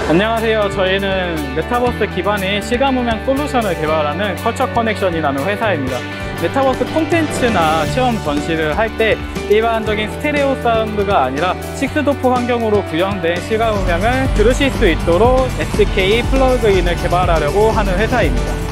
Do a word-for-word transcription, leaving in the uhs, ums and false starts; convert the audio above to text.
안녕하세요. 저희는 메타버스 기반의 시각음향 솔루션을 개발하는 컬처 커넥션이라는 회사입니다. 메타버스 콘텐츠나 체험 전시를 할 때 일반적인 스테레오 사운드가 아니라 식스도프 환경으로 구현된 시각음향을 들으실 수 있도록 에스케이 플러그인을 개발하려고 하는 회사입니다.